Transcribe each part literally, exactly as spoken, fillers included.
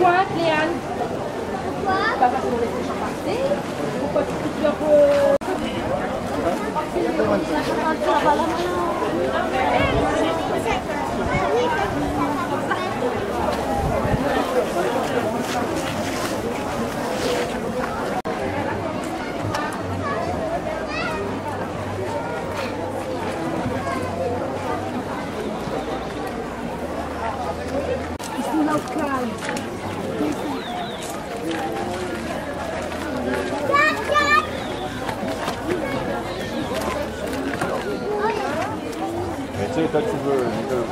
Pourquoi, Cléane? Pourquoi? Bah parce qu'on laisse les gens passer. Pourquoi tu coupes leur... Euh... Tu sais, toi tu veux.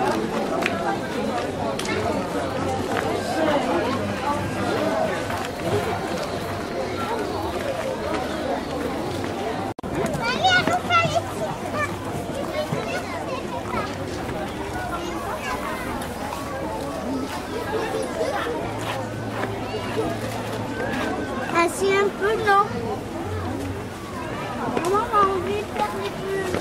Assis un peu, non? Maman a envie de faire des bulles.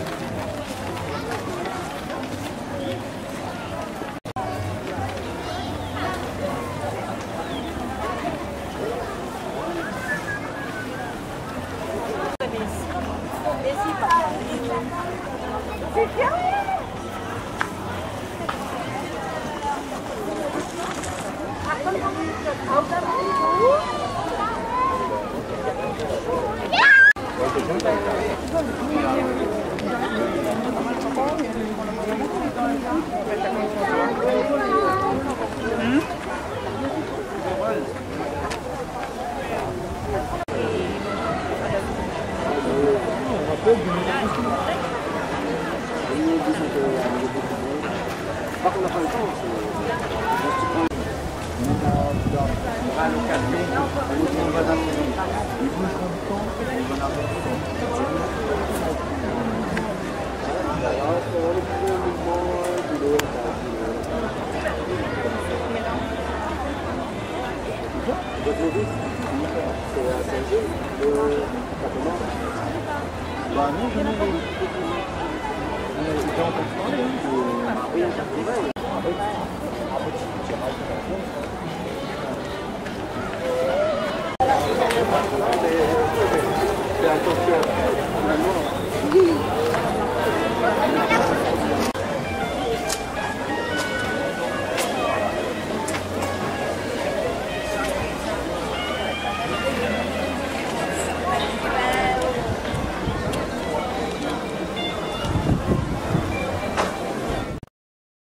C'est bien. Par contre, on n'a pas le temps. On va à l'occasion, on va dans le temps. Il bouge dans le temps, on va dans le temps. C'est à Saint-Gilles, ça commence. Bah non, je n'ai pas. C'était en train de parler, hein. Oui, on s'en trouve. Fais attention.